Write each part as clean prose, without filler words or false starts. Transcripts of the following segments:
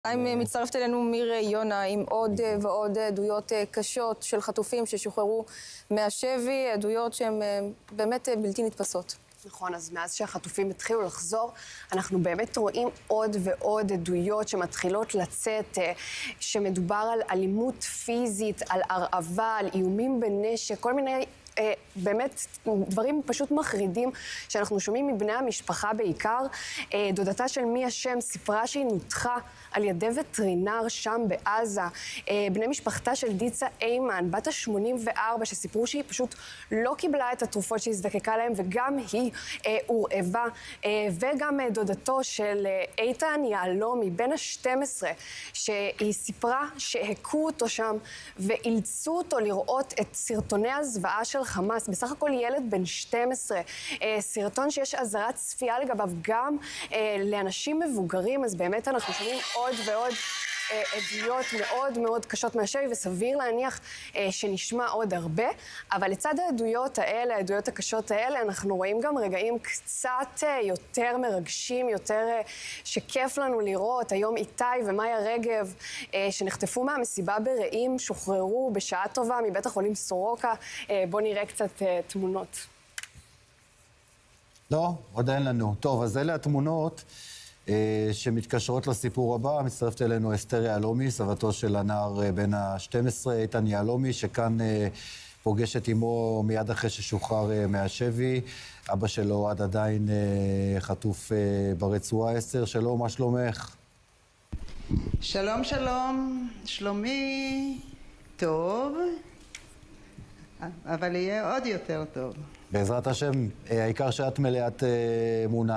מצטרפת אלינו מירי יונה עם עוד ועוד עדויות קשות של חטופים ששוחררו מהשבי, עדויות שהן באמת בלתי נתפסות. נכון, אז מאז שהחטופים התחילו לחזור, אנחנו באמת רואים עוד ועוד עדויות שמתחילות לצאת, שמדובר על אלימות פיזית, על הרעבה, על איומים בנשק, כל מיני באמת דברים פשוט מחרידים שאנחנו שומעים מבני המשפחה בעיקר. דודתה של מיה שם סיפרה שהיא נותחה על ידי וטרינר שם בעזה. בני משפחתה של דיצה אימן, בת ה-84, שסיפרו שהיא פשוט לא קיבלה את התרופות שהיא הזדקקה להן, וגם היא הורעבה. וגם דודתו של איתן יהלומי, בן ה-12, שהיא סיפרה שהכו אותו שם ואילצו אותו לראות את סרטוני הזוועה של חמאס. בסך הכל ילד בן 12, סרטון שיש אזהרת צפייה לגביו גם לאנשים מבוגרים, אז באמת אנחנו שומעים עוד ועוד עדויות מאוד מאוד קשות מהשבי, וסביר להניח שנשמע עוד הרבה. אבל לצד העדויות האלה, העדויות הקשות האלה, אנחנו רואים גם רגעים קצת יותר מרגשים, יותר שכיף לנו לראות. היום איתי ומאיה רגב, שנחטפו מהמסיבה ברעים, שוחררו בשעה טובה מבית החולים סורוקה. בואו נראה קצת תמונות. לא, עוד אין לנו. טוב, אז אלה התמונות שמתקשרות לסיפור הבא. מצטרפת אלינו אסתר יהלומי, סבתו של הנער בן ה-12, איתן יהלומי, שכאן פוגשת עמו מיד אחרי ששוחרר מהשבי. אבא שלו עד עדיין חטוף ברצועה. אסתר, שלום, מה שלומך? שלום, שלום. שלומי טוב, אבל יהיה עוד יותר טוב. בעזרת השם, העיקר שאת מלאת אמונה.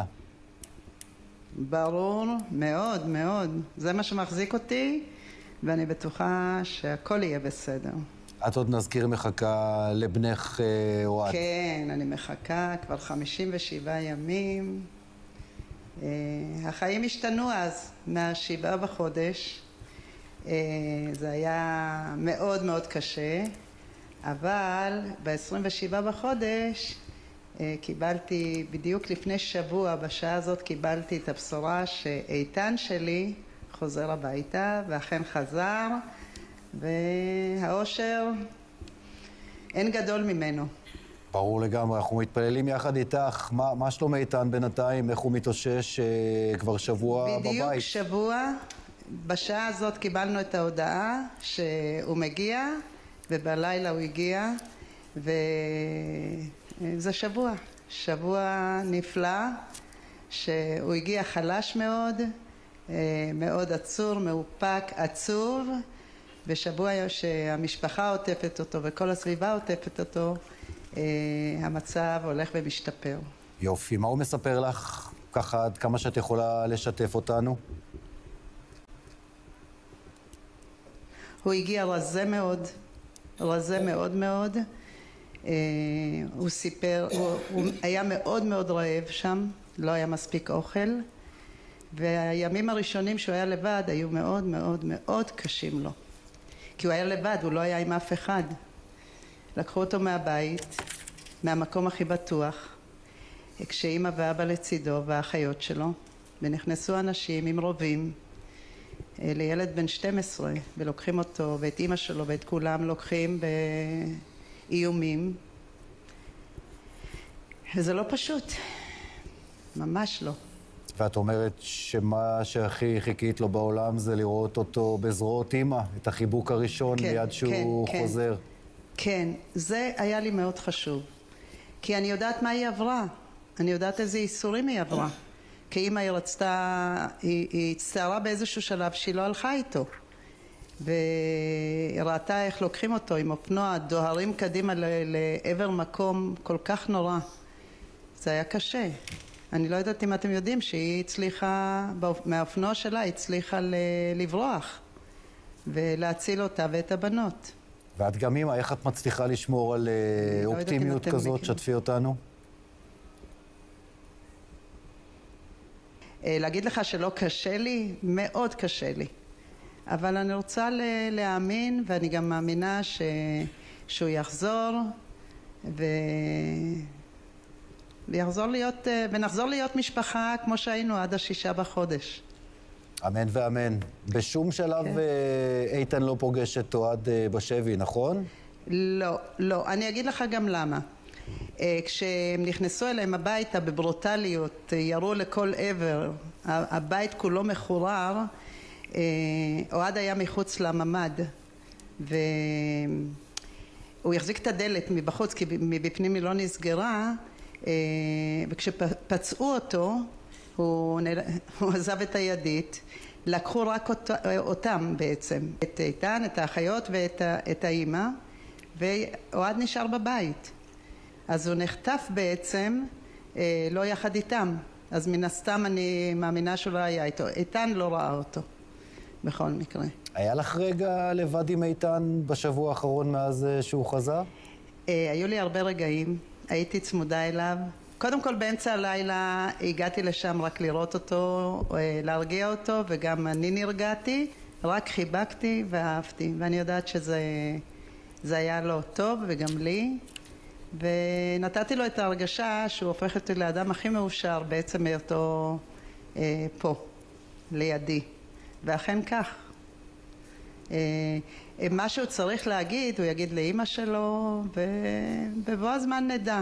ברור, מאוד, מאוד. זה מה שמחזיק אותי, ואני בטוחה שהכל יהיה בסדר. את עוד נזכיר מחכה לבנך אוהד. כן, אני מחכה כבר 57 ימים. החיים השתנו אז, מה-7 בחודש. זה היה מאוד מאוד קשה, אבל ב-27 בחודש קיבלתי, בדיוק לפני שבוע, בשעה הזאת קיבלתי את הבשורה שאיתן שלי חוזר הביתה, ואכן חזר, והאושר אין גדול ממנו. ברור לגמרי, אנחנו מתפללים יחד איתך. מה שלום איתן בינתיים? איך הוא מתאושש כבר שבוע בבית? בדיוק שבוע, בשעה הזאת קיבלנו את ההודעה שהוא מגיע, ובלילה הוא הגיע, וזה שבוע נפלא, שהוא הגיע חלש מאוד, מאוד עצור, מאופק, עצוב, ושבוע שהמשפחה עוטפת אותו וכל הסביבה עוטפת אותו, המצב הולך ומשתפר. יופי, מה הוא מספר לך ככה עד כמה שאת יכולה לשתף אותנו? הוא הגיע רזה מאוד מאוד. הוא סיפר, הוא היה מאוד מאוד רעב שם, לא היה מספיק אוכל, והימים הראשונים שהוא היה לבד היו מאוד מאוד מאוד קשים לו. כי הוא היה לבד, הוא לא היה עם אף אחד. לקחו אותו מהבית, מהמקום הכי בטוח, כשאמא ואבא לצידו והאחיות שלו, ונכנסו אנשים עם רובים לילד בן 12, ולוקחים אותו ואת אמא שלו ואת כולם לוקחים באיומים, וזה לא פשוט, ממש לא. ואת אומרת שמה שהכי חיכית לו בעולם זה לראות אותו בזרועות אמא, את החיבוק הראשון מיד שהוא חוזר. כן, זה היה לי מאוד חשוב, כי אני יודעת מה היא עברה, אני יודעת איזה איסורים היא עברה. כי אמא היא הצטערה באיזשהו שלב שהיא לא הלכה איתו, וראתה איך לוקחים אותו עם אופנוע, דוהרים קדימה לעבר מקום כל כך נורא. זה היה קשה. אני לא יודעת אם אתם יודעים שהיא הצליחה, מהאופנוע שלה היא הצליחה לברוח ולהציל אותה ואת הבנות. ואת גם אמא, איך את מצליחה לשמור על אופטימיות כזאת? שתפי אותנו. להגיד לך שלא קשה לי? מאוד קשה לי. אבל אני רוצה להאמין, ואני גם מאמינה שהוא יחזור, ונחזור להיות משפחה כמו שהיינו עד ה6 בחודש. אמן ואמן. בשום שלב איתן לא פוגש את אוהד בשבי, נכון? לא, לא. אני אגיד לך גם למה. כשהם נכנסו אליהם הביתה בברוטליות, ירו לכל עבר, הבית כולו מחורר, אוהד היה מחוץ לממד, והוא החזיק את הדלת מבחוץ, כי מבפנים היא לא נסגרה, וכשפצעו אותו, הוא עזב את הידית, לקחו רק אותם בעצם, את איתן, את האחיות ואת האמא, ואוהד נשאר בבית. אז הוא נחטף בעצם, לא יחד איתם. אז מן הסתם אני מאמינה שהוא לא היה איתו. איתן לא ראה אותו, בכל מקרה. היה לך רגע לבד עם איתן בשבוע האחרון מאז שהוא חזר? היו לי הרבה רגעים, הייתי צמודה אליו. קודם כל באמצע הלילה הגעתי לשם רק לראות אותו, להרגיע אותו, וגם אני נרגעתי, רק חיבקתי ואהבתי. ואני יודעת שזה היה לו טוב וגם לי. ונתתי לו את ההרגשה שהוא הופך אותי לאדם הכי מאושר בעצם מאותו פה, לידי. ואכן כך. מה שהוא צריך להגיד, הוא יגיד לאמא שלו, ובבוא הזמן נדע.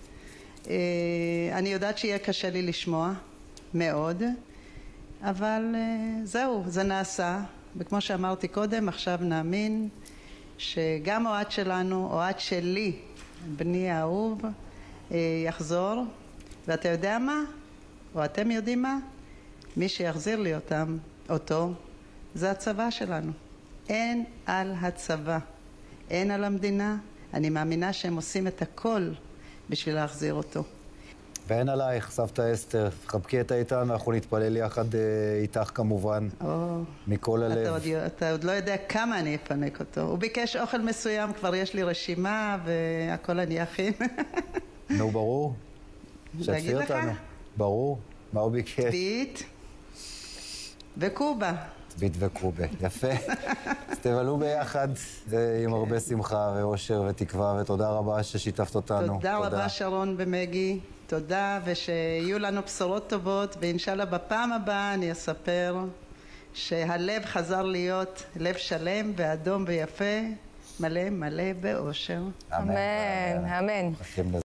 אני יודעת שיהיה קשה לי לשמוע, מאוד, אבל זהו, זה נעשה. וכמו שאמרתי קודם, עכשיו נאמין שגם אוהד שלנו, אוהד שלי, בני האהוב, יחזור. ואתה יודע מה? או אתם יודעים מה? מי שיחזיר לי אותו, זה הצבא שלנו. אין על הצבא, אין על המדינה. אני מאמינה שהם עושים את הכל בשביל להחזיר אותו. ואין עלייך, סבתא אסתר, חבקי את איתן, אנחנו נתפלל יחד איתך כמובן, מכל הלב. אתה עוד לא יודע כמה אני אפנק אותו. הוא ביקש אוכל מסוים, כבר יש לי רשימה והכל אני אכין. נו, ברור. שתפי אותנו. ברור. מה הוא ביקש? צבית וקובה. צבית וקובה, יפה. אז תבלו ביחד עם הרבה שמחה ואושר ותקווה, ותודה רבה ששיתפת אותנו. תודה רבה שרון ומגי, תודה, ושיהיו לנו בשורות טובות, ואינשאללה בפעם הבאה אני אספר שהלב חזר להיות לב שלם ואדום ויפה, מלא מלא באושר. אמן, אמן.